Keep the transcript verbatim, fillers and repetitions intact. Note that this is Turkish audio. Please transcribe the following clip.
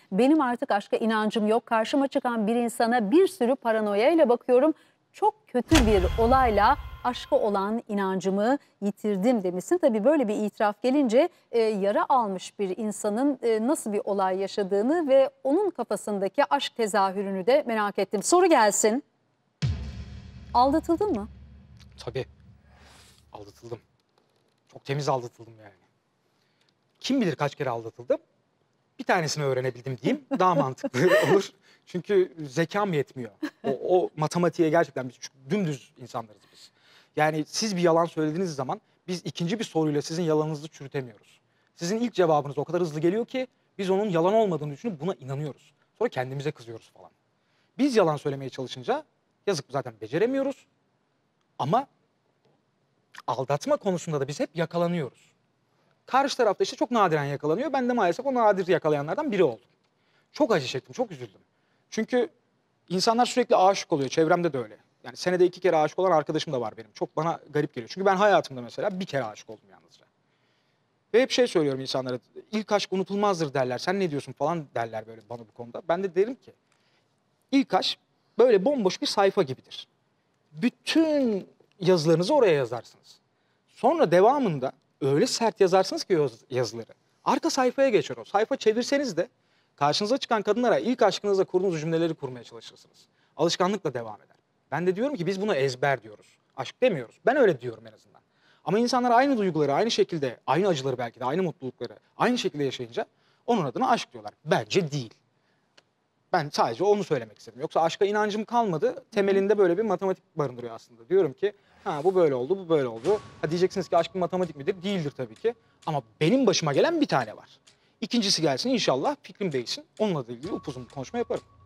Benim artık aşka inancım yok. Karşıma çıkan bir insana bir sürü paranoya ile bakıyorum. Çok kötü bir olayla aşka olan inancımı yitirdim demişsin. Tabii böyle bir itiraf gelince e, yara almış bir insanın e, nasıl bir olay yaşadığını ve onun kafasındaki aşk tezahürünü de merak ettim. Soru gelsin. Aldatıldın mı? Tabii. Aldatıldım. Çok temiz aldatıldım yani. Kim bilir kaç kere aldatıldım. Bir tanesini öğrenebildim diyeyim. Daha mantıklı olur. Çünkü zekam yetmiyor. O, o matematiğe gerçekten biz dümdüz insanlarız biz. Yani siz bir yalan söylediğiniz zaman biz ikinci bir soruyla sizin yalanınızı çürütemiyoruz. Sizin ilk cevabınız o kadar hızlı geliyor ki biz onun yalan olmadığını düşünüp buna inanıyoruz. Sonra kendimize kızıyoruz falan. Biz yalan söylemeye çalışınca yazık zaten beceremiyoruz. Ama aldatma konusunda da biz hep yakalanıyoruz. Karşı tarafta işte çok nadiren yakalanıyor. Ben de maalesef o nadir yakalayanlardan biri oldum. Çok acı çektim, çok üzüldüm. Çünkü insanlar sürekli aşık oluyor. Çevremde de öyle. Yani senede iki kere aşık olan arkadaşım da var benim. Çok bana garip geliyor. Çünkü ben hayatımda mesela bir kere aşık oldum yalnızca. Ve hep şey söylüyorum insanlara. İlk aşk unutulmazdır derler. Sen ne diyorsun falan derler böyle bana bu konuda. Ben de derim ki ilk aşk böyle bomboş bir sayfa gibidir. Bütün yazılarınızı oraya yazarsınız. Sonra devamında öyle sert yazarsınız ki o yazıları. Arka sayfaya geçer o. Sayfa çevirseniz de karşınıza çıkan kadınlara ilk aşkınızda kurduğunuz cümleleri kurmaya çalışırsınız. Alışkanlıkla devam eder. Ben de diyorum ki biz buna ezber diyoruz. Aşk demiyoruz. Ben öyle diyorum en azından. Ama insanlar aynı duyguları, aynı şekilde, aynı acıları belki de, aynı mutlulukları aynı şekilde yaşayınca onun adına aşk diyorlar. Bence değil. Ben sadece onu söylemek istedim. Yoksa aşka inancım kalmadı. Temelinde böyle bir matematik barındırıyor aslında. Diyorum ki ha bu böyle oldu, bu böyle oldu. Ha diyeceksiniz ki aşk bir matematik midir? Değildir tabii ki. Ama benim başıma gelen bir tane var. İkincisi gelsin inşallah fikrim değilsin. Onunla da ilgili upuzun bir konuşma yaparım.